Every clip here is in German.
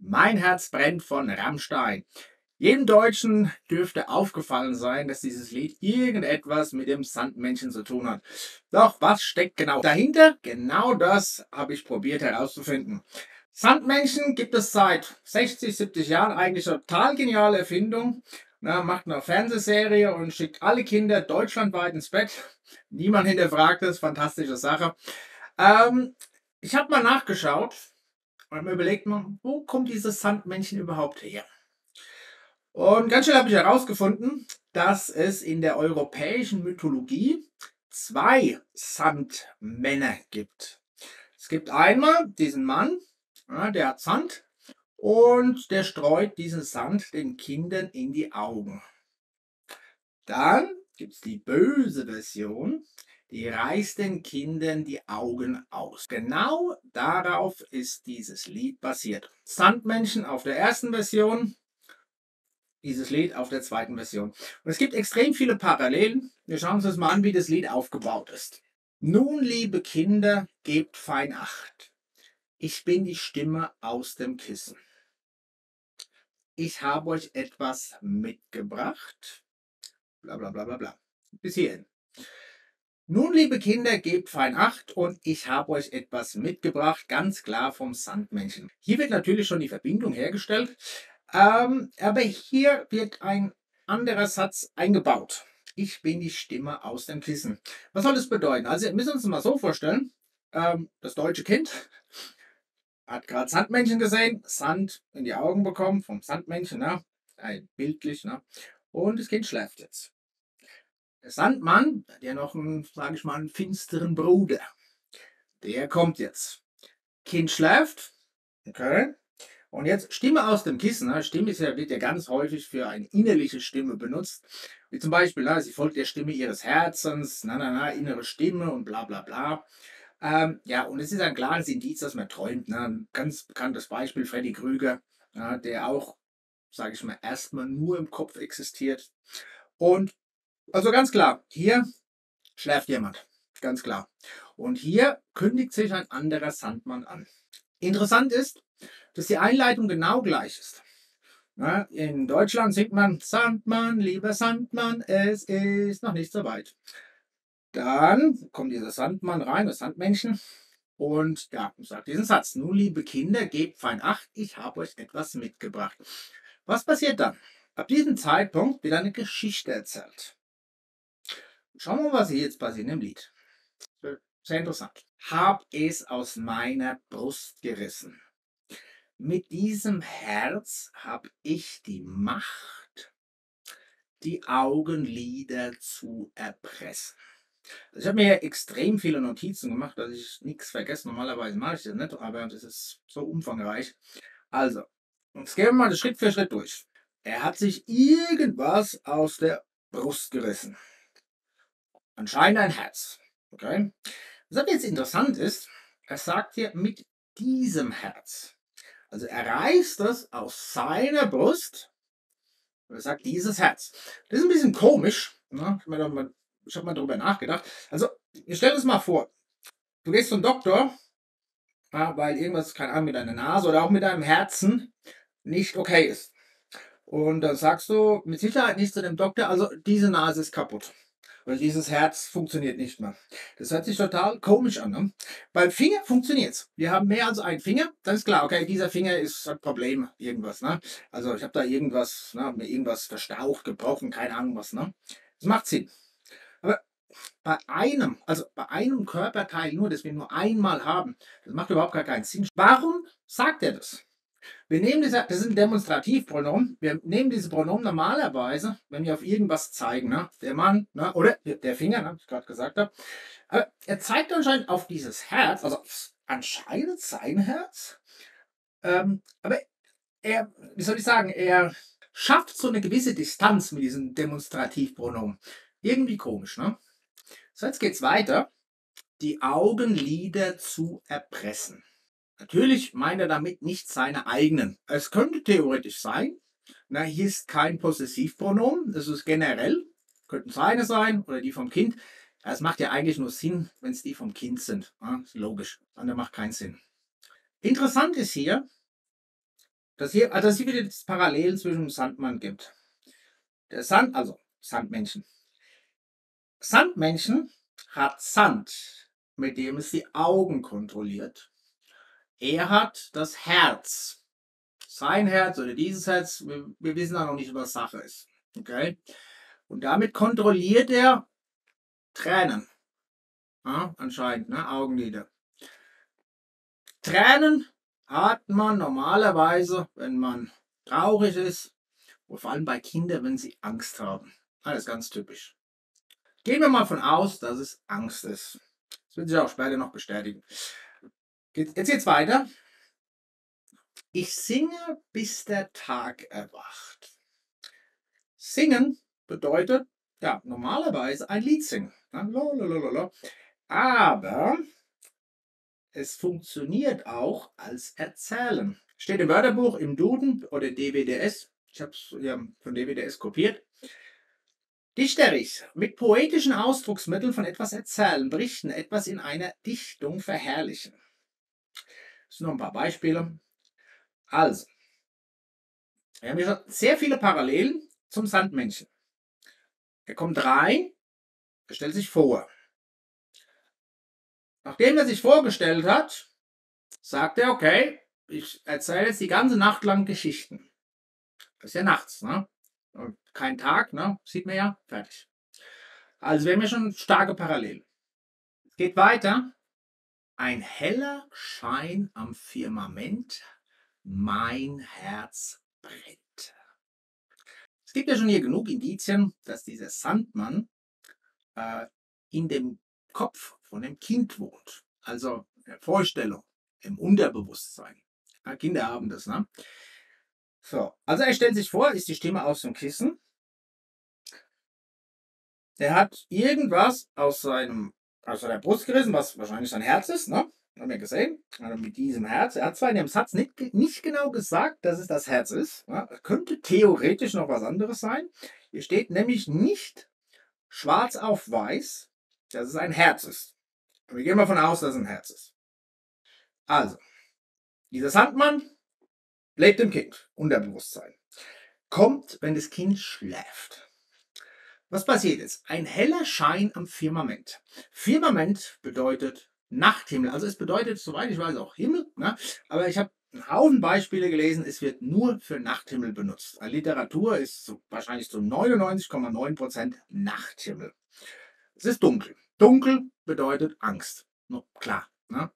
Mein Herz brennt von Rammstein. Jedem Deutschen dürfte aufgefallen sein, dass dieses Lied irgendetwas mit dem Sandmännchen zu tun hat. Doch was steckt genau dahinter? Genau das habe ich probiert herauszufinden. Sandmännchen gibt es seit 60, 70 Jahren, eigentlich eine total geniale Erfindung. Na, macht eine Fernsehserie und schickt alle Kinder deutschlandweit ins Bett. Niemand hinterfragt es, fantastische Sache. Ähm, Ich habe mal nachgeschaut und mir überlegt, wo kommt dieses Sandmännchen überhaupt her? Und ganz schnell habe ich herausgefunden, dass es in der europäischen Mythologie zwei Sandmänner gibt. Es gibt einmal diesen Mann, ja, der hat Sand und der streut diesen Sand den Kindern in die Augen. Dann gibt es die böse Version, die reißt den Kindern die Augen aus. Genau darauf ist dieses Lied basiert. Sandmännchen auf der ersten Version, dieses Lied auf der zweiten Version. Und es gibt extrem viele Parallelen. Wir schauen uns das mal an, wie das Lied aufgebaut ist. Nun, liebe Kinder, gebt fein Acht. Ich bin die Stimme aus dem Kissen. Ich habe euch etwas mitgebracht. Bla bla bla bla bla. Bis hierhin. Nun, liebe Kinder, gebt fein Acht und ich habe euch etwas mitgebracht, ganz klar vom Sandmännchen. Hier wird natürlich schon die Verbindung hergestellt, aber hier wird ein anderer Satz eingebaut. Ich bin die Stimme aus dem Kissen. Was soll das bedeuten? Also, wir müssen uns mal so vorstellen, das deutsche Kind hat gerade Sandmännchen gesehen, Sand in die Augen bekommen vom Sandmännchen, ne? Bildlich, ne? Und das Kind schläft jetzt. Der Sandmann, der noch einen, sage ich mal, einen finsteren Bruder, der kommt jetzt. Kind schläft, okay. Und jetzt Stimme aus dem Kissen. Ne? Stimme ist ja, wird ja ganz häufig für eine innerliche Stimme benutzt. Wie zum Beispiel, sie folgt der Stimme ihres Herzens, innere Stimme und bla bla bla. Ja, und es ist ein klares Indiz, dass man träumt. Ne? Ein ganz bekanntes Beispiel, Freddy Krüger, ja, der auch, sage ich mal, erstmal nur im Kopf existiert. Und also ganz klar, hier schläft jemand. Ganz klar. Und hier kündigt sich ein anderer Sandmann an. Interessant ist, dass die Einleitung genau gleich ist. Ja, in Deutschland singt man Sandmann, lieber Sandmann, es ist noch nicht so weit. Dann kommt dieser Sandmann rein, das Sandmännchen, und ja, sagt diesen Satz. Nun, liebe Kinder, gebt fein Acht, ich habe euch etwas mitgebracht. Was passiert dann? Ab diesem Zeitpunkt wird eine Geschichte erzählt. Schauen wir mal, was hier jetzt passiert im Lied. Sehr interessant. Hab es aus meiner Brust gerissen. Mit diesem Herz hab ich die Macht, die Augenlider zu erpressen. Also ich habe mir extrem viele Notizen gemacht, dass ich nichts vergesse. Normalerweise mache ich das nicht, aber das ist so umfangreich. Also, jetzt gehen wir mal das Schritt für Schritt durch. Er hat sich irgendwas aus der Brust gerissen. Anscheinend ein Herz. Okay? Was aber jetzt interessant ist, er sagt hier mit diesem Herz. Also er reißt das aus seiner Brust und er sagt dieses Herz. Das ist ein bisschen komisch. Ne? Ich habe mal darüber nachgedacht. Also, stell dir das mal vor. Du gehst zum Doktor, ja, weil irgendwas, keine Ahnung, mit deiner Nase oder auch mit deinem Herzen nicht okay ist. Und dann sagst du mit Sicherheit nicht zu dem Doktor, also diese Nase ist kaputt. Oder dieses Herz funktioniert nicht mehr. Das hört sich total komisch an. Ne? Beim Finger funktioniert es. Wir haben mehr als einen Finger. Dann ist klar, okay, dieser Finger ist ein Problem, irgendwas. Ne? Also ich habe da irgendwas, ne, mir irgendwas verstaucht, gebrochen, keine Ahnung was. Ne? Das macht Sinn. Aber bei einem Körperteil nur, das wir nur einmal haben, das macht überhaupt gar keinen Sinn. Warum sagt er das? Das ist ein Demonstrativpronomen. Wir nehmen diese Pronomen normalerweise, wenn wir auf irgendwas zeigen, ne? Der Mann, ne? Oder der Finger, ne? Was ich gerade gesagt habe. Aber er zeigt anscheinend auf dieses Herz, also anscheinend sein Herz. Aber wie soll ich sagen, er schafft so eine gewisse Distanz mit diesem Demonstrativpronomen. Irgendwie komisch, ne? So, jetzt geht's weiter. Die Augenlider zu erpressen. Natürlich meint er damit nicht seine eigenen. Es könnte theoretisch sein, na, hier ist kein Possessivpronomen, das ist generell, könnten seine sein oder die vom Kind. Es macht ja eigentlich nur Sinn, wenn es die vom Kind sind. Ja, ist logisch, andere macht keinen Sinn. Interessant ist hier, dass hier wieder das Parallel zwischen dem Sandmann gibt. Also Sandmännchen. Sandmännchen hat Sand, mit dem es die Augen kontrolliert. Er hat das Herz. Sein Herz oder dieses Herz, wir wissen auch noch nicht, was Sache ist. Okay? Und damit kontrolliert er Tränen. Ja, anscheinend, ne? Augenlider. Tränen hat man normalerweise, wenn man traurig ist, und vor allem bei Kindern, wenn sie Angst haben. Das ist ganz typisch. Gehen wir mal von aus, dass es Angst ist. Das wird sich auch später noch bestätigen. Jetzt geht's weiter. Ich singe, bis der Tag erwacht. Singen bedeutet, ja, normalerweise ein Lied singen. Aber es funktioniert auch als Erzählen. Steht im Wörterbuch, im Duden oder DWDS. Ich habe es ja von DWDS kopiert. Dichterisch, mit poetischen Ausdrucksmitteln von etwas erzählen, berichten, etwas in einer Dichtung verherrlichen. Das sind noch ein paar Beispiele. Also, wir haben hier schon sehr viele Parallelen zum Sandmännchen. Er kommt rein, er stellt sich vor. Nachdem er sich vorgestellt hat, sagt er, okay, ich erzähle jetzt die ganze Nacht lang Geschichten. Das ist ja nachts, ne? Und kein Tag, ne? Sieht man ja, fertig. Also wir haben ja schon starke Parallelen. Es geht weiter. Ein heller Schein am Firmament, mein Herz brennt. Es gibt ja schon hier genug Indizien, dass dieser Sandmann in dem Kopf von dem Kind wohnt. Also in der Vorstellung, im Unterbewusstsein. Ja, Kinder haben das, ne? So, also er stellt sich vor, ist die Stimme aus dem Kissen. Der hat irgendwas aus seiner Brust gerissen, was wahrscheinlich sein Herz ist, ne? Haben wir gesehen. Also mit diesem Herz. Er hat zwar in dem Satz nicht genau gesagt, dass es das Herz ist. Ja? Könnte theoretisch noch was anderes sein. Hier steht nämlich nicht schwarz auf weiß, dass es ein Herz ist. Wir gehen mal davon aus, dass es ein Herz ist. Also, dieser Sandmann lebt im Kind, Unterbewusstsein. Kommt, wenn das Kind schläft. Was passiert ist? Ein heller Schein am Firmament. Firmament bedeutet Nachthimmel. Also es bedeutet, soweit ich weiß, auch Himmel. Ne? Aber ich habe einen Haufen Beispiele gelesen, es wird nur für Nachthimmel benutzt. Literatur ist wahrscheinlich zu 99,9% Nachthimmel. Es ist dunkel. Dunkel bedeutet Angst. No, klar. Ne?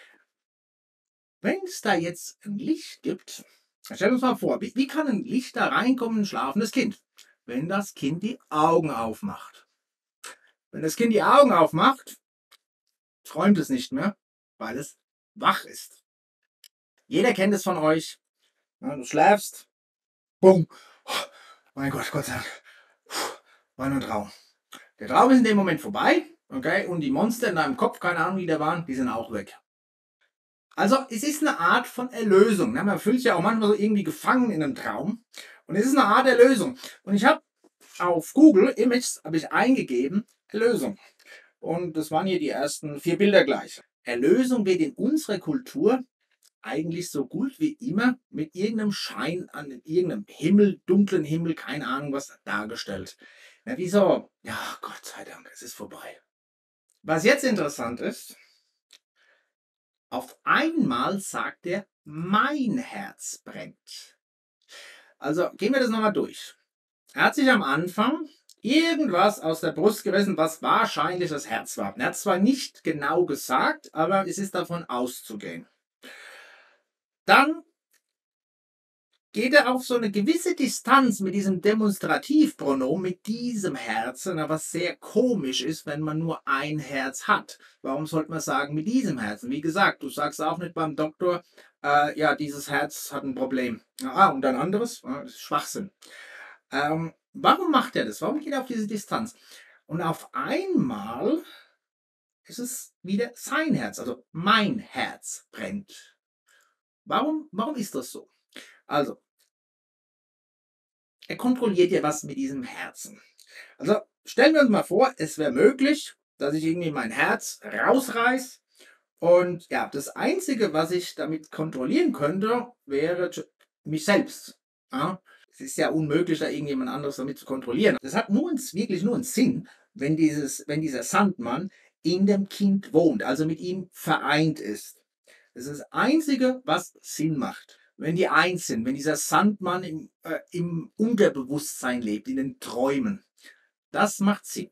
Wenn es da jetzt ein Licht gibt, dann stellen wir uns mal vor, wie kann ein Licht da reinkommen, ein schlafendes Kind? Wenn das Kind die Augen aufmacht. Wenn das Kind die Augen aufmacht, träumt es nicht mehr, weil es wach ist. Jeder kennt es von euch. Ja, du schläfst, bumm, mein Gott, Gott sei Dank, war nur ein Traum. Der Traum ist in dem Moment vorbei, okay, und die Monster in deinem Kopf, keine Ahnung, wie die waren, die sind auch weg. Also es ist eine Art von Erlösung. Ne? Man fühlt sich ja auch manchmal so irgendwie gefangen in einem Traum. Und es ist eine Art Erlösung. Und ich habe auf Google Images eingegeben, Erlösung. Und das waren hier die ersten 4 Bilder gleich. Erlösung wird in unserer Kultur eigentlich so gut wie immer mit irgendeinem Schein an irgendeinem Himmel, dunklen Himmel, keine Ahnung was, dargestellt. Na, wieso? Ja, Gott sei Dank, es ist vorbei. Was jetzt interessant ist, auf einmal sagt er, mein Herz brennt. Also gehen wir das nochmal durch. Er hat sich am Anfang irgendwas aus der Brust gerissen, was wahrscheinlich das Herz war. Er hat zwar nicht genau gesagt, aber es ist davon auszugehen. Dann geht er auf so eine gewisse Distanz mit diesem Demonstrativpronomen, mit diesem Herzen, was sehr komisch ist, wenn man nur ein Herz hat. Warum sollte man sagen mit diesem Herzen? Wie gesagt, du sagst auch nicht beim Doktor, ja, dieses Herz hat ein Problem. Und ein anderes? Das ist Schwachsinn. Warum macht er das? Warum geht er auf diese Distanz? Und auf einmal ist es wieder sein Herz, also mein Herz brennt. Warum ist das so? Also, er kontrolliert ja was mit diesem Herzen. Also stellen wir uns mal vor, es wäre möglich, dass ich irgendwie mein Herz rausreiß und ja, das Einzige, was ich damit kontrollieren könnte, wäre mich selbst. Ja? Es ist ja unmöglich, da irgendjemand anderes damit zu kontrollieren. Das hat wirklich nur einen Sinn, wenn dieser Sandmann in dem Kind wohnt, also mit ihm vereint ist. Das ist das Einzige, was Sinn macht. Wenn die eins sind, wenn dieser Sandmann im Unterbewusstsein lebt, in den Träumen, das macht Sinn.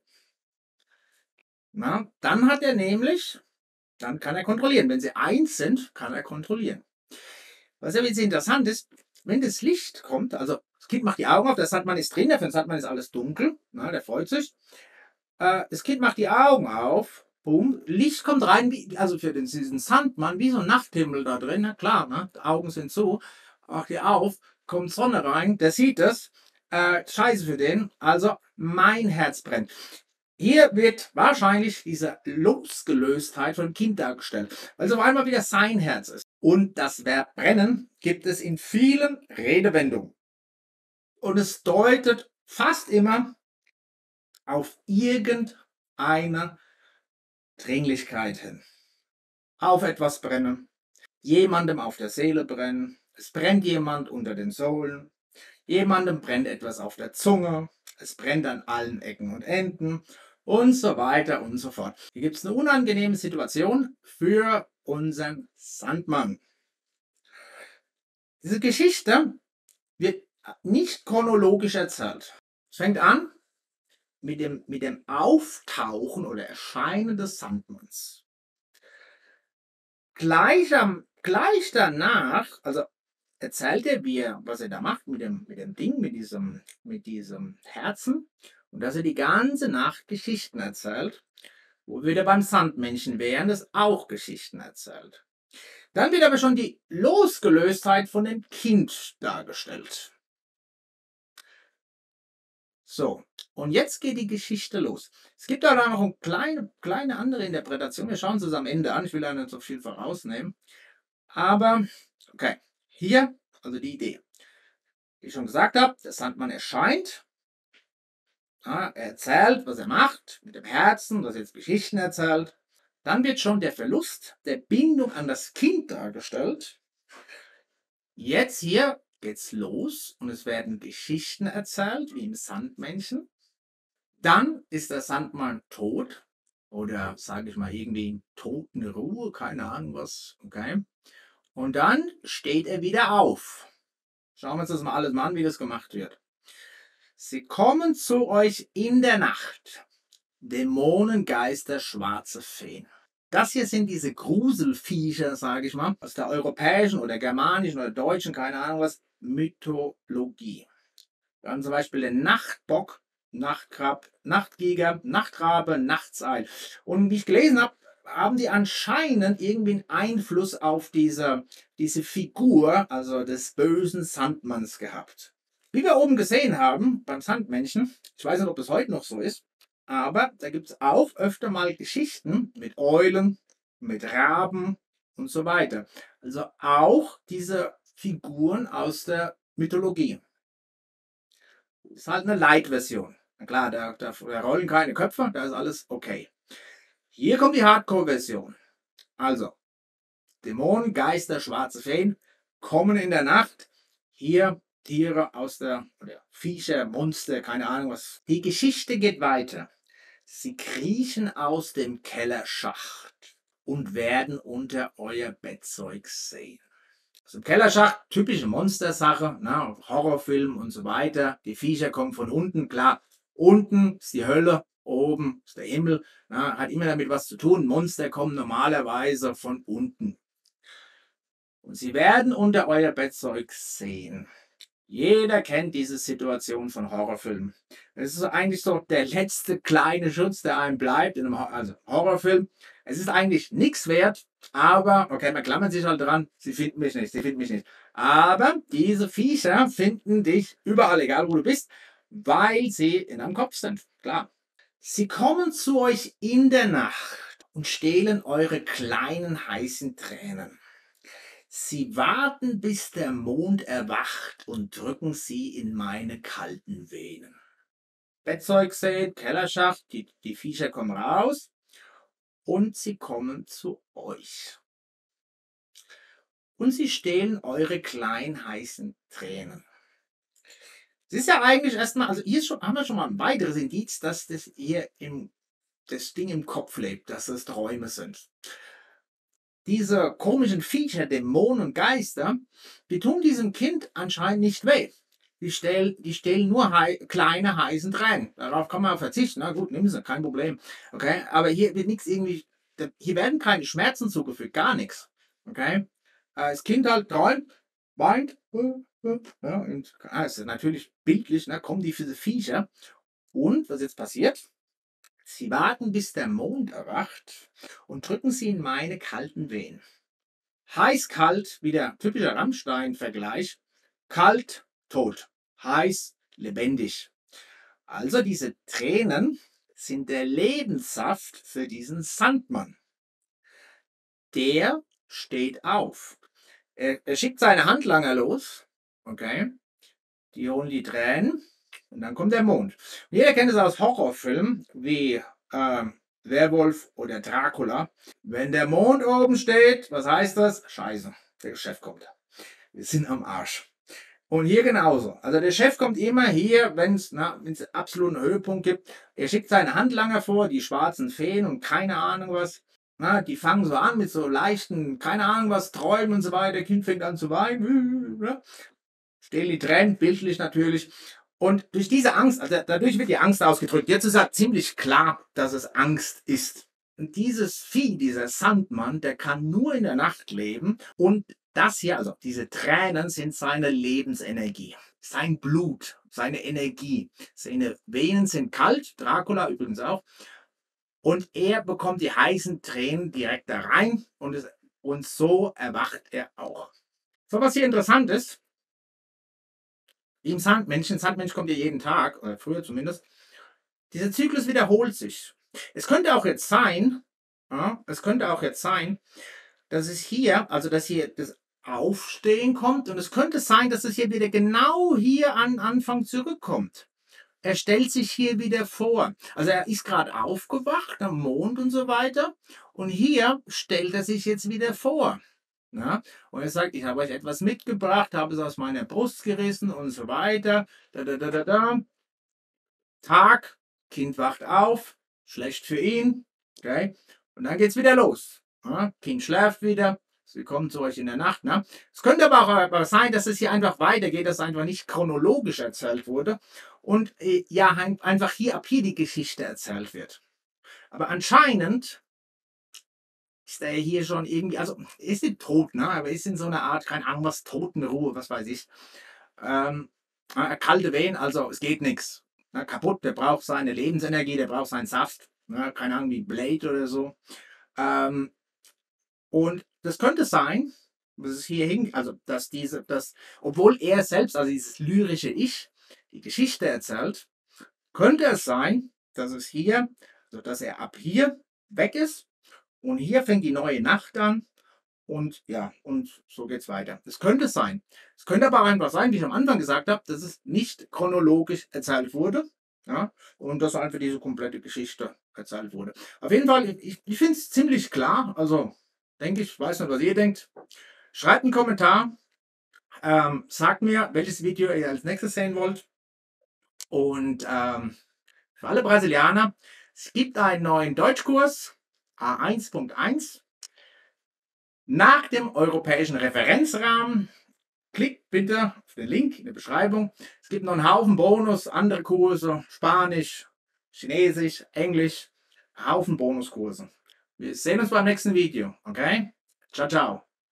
Na, dann kann er kontrollieren. Wenn sie eins sind, kann er kontrollieren. Was ja jetzt interessant ist, wenn das Licht kommt, also das Kind macht die Augen auf, der Sandmann ist drin, für den Sandmann ist alles dunkel, na, der freut sich. Das Kind macht die Augen auf, boom, Licht kommt rein, also für diesen Sandmann, wie so ein Nachthimmel da drin, na klar, ne, die Augen sind zu, macht die auf, kommt Sonne rein, der sieht das, scheiße für den, also mein Herz brennt. Hier wird wahrscheinlich diese Losgelöstheit von dem Kind dargestellt, weil es auf einmal wieder sein Herz ist. Und das Verb brennen gibt es in vielen Redewendungen. Und es deutet fast immer auf irgendeine Dringlichkeit hin. Auf etwas brennen, jemandem auf der Seele brennen, es brennt jemand unter den Sohlen, jemandem brennt etwas auf der Zunge, es brennt an allen Ecken und Enden und so weiter und so fort. Hier gibt es eine unangenehme Situation für unseren Sandmann. Diese Geschichte wird nicht chronologisch erzählt. Es fängt an mit dem Auftauchen oder Erscheinen des Sandmanns. Gleich danach, also erzählt er, was er da macht mit dem Ding, mit diesem Herzen und dass er die ganze Nacht Geschichten erzählt, wo wir wieder beim Sandmännchen wären, das auch Geschichten erzählt. Dann wird aber schon die Losgelöstheit von dem Kind dargestellt. So, und jetzt geht die Geschichte los. Es gibt da noch eine kleine andere Interpretation. Wir schauen uns das am Ende an. Ich will da nicht so viel vorausnehmen. Aber, okay, hier, also die Idee. Wie ich schon gesagt habe, der Sandmann erscheint. Ja, er erzählt, was er macht, mit dem Herzen, dass er jetzt Geschichten erzählt. Dann wird schon der Verlust der Bindung an das Kind dargestellt. Jetzt hier geht's los und es werden Geschichten erzählt, wie im Sandmännchen. Dann ist der Sandmann tot oder sage ich mal irgendwie in Totenruhe, keine Ahnung was, okay. Und dann steht er wieder auf. Schauen wir uns das mal alles mal an, wie das gemacht wird. Sie kommen zu euch in der Nacht, Dämonen, Geister, schwarze Feen. Das hier sind diese Gruselviecher, sage ich mal, aus der europäischen oder germanischen oder deutschen, keine Ahnung was, Mythologie. Wir haben zum Beispiel den Nachtbock, Nachtkrab, Nachtgiger, Nachtrabe, Nachtseil. Und wie ich gelesen habe, haben die anscheinend irgendwie einen Einfluss auf diese Figur, also des bösen Sandmanns gehabt. Wie wir oben gesehen haben beim Sandmännchen, ich weiß nicht, ob es heute noch so ist, aber da gibt es auch öfter mal Geschichten mit Eulen, mit Raben und so weiter. Also auch diese Figuren aus der Mythologie. Das ist halt eine Light-Version. Na klar, da rollen keine Köpfe, da ist alles okay. Hier kommt die Hardcore-Version. Also, Dämonen, Geister, schwarze Feen kommen in der Nacht. Hier Tiere oder Viecher, Monster, keine Ahnung was. Die Geschichte geht weiter. Sie kriechen aus dem Kellerschacht und werden unter euer Bettzeug sehen. Also im Kellerschacht, typische Monstersache, ne, Horrorfilm und so weiter. Die Viecher kommen von unten, klar. Unten ist die Hölle, oben ist der Himmel. Ne, hat immer damit was zu tun. Monster kommen normalerweise von unten. Und sie werden unter euer Bettzeug sehen. Jeder kennt diese Situation von Horrorfilmen. Es ist eigentlich so der letzte kleine Schutz, der einem bleibt in einem Horrorfilm. Es ist eigentlich nichts wert, aber, okay, man klammert sich halt dran, sie finden mich nicht, sie finden mich nicht. Aber diese Viecher finden dich überall, egal wo du bist, weil sie in deinem Kopf sind, klar. Sie kommen zu euch in der Nacht und stehlen eure kleinen heißen Tränen. Sie warten, bis der Mond erwacht und drücken sie in meine kalten Venen. Bettzeug sät, Kellerschacht, die Viecher kommen raus und sie kommen zu euch. und sie stehlen eure kleinen heißen Tränen. Es ist ja eigentlich erstmal, also hier haben wir schon mal ein weiteres Indiz, dass das Ding im Kopf lebt, dass es Träume sind. Diese komischen Viecher, Dämonen und Geister, die tun diesem Kind anscheinend nicht weh. Die stehlen nur kleine heißen Tränen. Darauf kann man verzichten. Na gut, nehmen Sie, kein Problem. Okay, aber hier wird nichts irgendwie, hier werden keine Schmerzen zugefügt, gar nichts. Okay, das Kind halt träumt, weint, ja, und es ist natürlich bildlich, ne, kommen diese Viecher. Und was jetzt passiert? Sie warten, bis der Mond erwacht und drücken sie in meine kalten Wehen. Heiß-kalt, wie der typische Rammstein-Vergleich. Kalt, tot. Heiß, lebendig. Also diese Tränen sind der Lebenssaft für diesen Sandmann. Der steht auf. Er schickt seine Handlanger los. Okay. Die holen die Tränen. Und dann kommt der Mond. Und jeder kennt es aus Horrorfilmen wie Werwolf oder Dracula. Wenn der Mond oben steht, was heißt das? Scheiße, der Chef kommt. Wir sind am Arsch. Und hier genauso. Also der Chef kommt immer hier, wenn es absoluten Höhepunkt gibt. Er schickt seine Handlanger vor, die schwarzen Feen und keine Ahnung was. Na, die fangen so an mit so leichten, keine Ahnung was, Träumen und so weiter. Der Kind fängt an zu weinen. Stehlen die Tränen, bildlich natürlich. Und durch diese Angst, also dadurch wird die Angst ausgedrückt. Jetzt ist halt ziemlich klar, dass es Angst ist. Und dieses Vieh, dieser Sandmann, der kann nur in der Nacht leben. Und das hier, also diese Tränen, sind seine Lebensenergie. Sein Blut, seine Energie. Seine Venen sind kalt, Dracula übrigens auch. Und er bekommt die heißen Tränen direkt da rein. Und so erwacht er auch. So, was hier interessant ist, wie im Sandmännchen, Sandmensch kommt ja jeden Tag, oder früher zumindest, dieser Zyklus wiederholt sich. Es könnte auch jetzt sein, ja, dass es hier, also dass hier das Aufstehen kommt und es könnte sein, dass es hier wieder genau hier an Anfang zurückkommt. Er stellt sich hier wieder vor. Also er ist gerade aufgewacht am Mond und so weiter und hier stellt er sich jetzt wieder vor. Ja, und er sagt, ich habe euch etwas mitgebracht, habe es aus meiner Brust gerissen und so weiter. Tag, Kind wacht auf, schlecht für ihn. Okay? Und dann geht es wieder los. Ja, Kind schläft wieder. Sie kommen zu euch in der Nacht. Ne? Es könnte aber auch sein, dass es hier einfach weitergeht, dass einfach nicht chronologisch erzählt wurde und ja, einfach hier ab hier die Geschichte erzählt wird. Aber anscheinend ist er hier schon irgendwie, also ist nicht tot, ne? Aber ist in so einer Art, keine Ahnung, was, Totenruhe, was weiß ich. Kalte Wehen, also es geht nichts. Kaputt, der braucht seine Lebensenergie, der braucht seinen Saft. Keine Ahnung, wie Blade oder so. Und das könnte sein, dass es hier hing, also obwohl er selbst, also dieses lyrische Ich, die Geschichte erzählt, könnte es sein, dass es hier, also dass er ab hier weg ist. Und hier fängt die neue Nacht an und ja, und so geht es weiter. Es könnte sein. Es könnte aber auch einfach sein, wie ich am Anfang gesagt habe, dass es nicht chronologisch erzählt wurde. Ja, und dass einfach diese komplette Geschichte erzählt wurde. Auf jeden Fall, ich finde es ziemlich klar. Also, denke ich, weiß nicht, was ihr denkt. Schreibt einen Kommentar. Sagt mir, welches Video ihr als nächstes sehen wollt. Und für alle Brasilianer, es gibt einen neuen Deutschkurs. A1.1 nach dem europäischen Referenzrahmen. Klickt bitte auf den Link in der Beschreibung. Es gibt noch einen Haufen Bonus, andere Kurse, Spanisch, Chinesisch, Englisch, Haufen Bonuskurse. Wir sehen uns beim nächsten Video. Okay? Ciao, ciao.